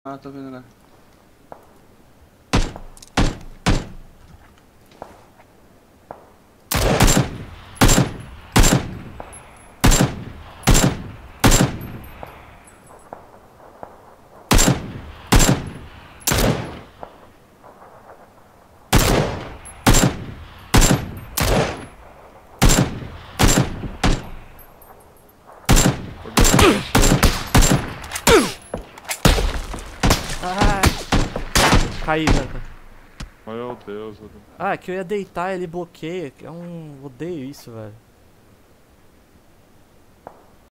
Ah, tô vendo agora. Ah, caí, velho. Meu Deus, velho. Ah, que eu ia deitar, ele bloqueia. Odeio isso, velho.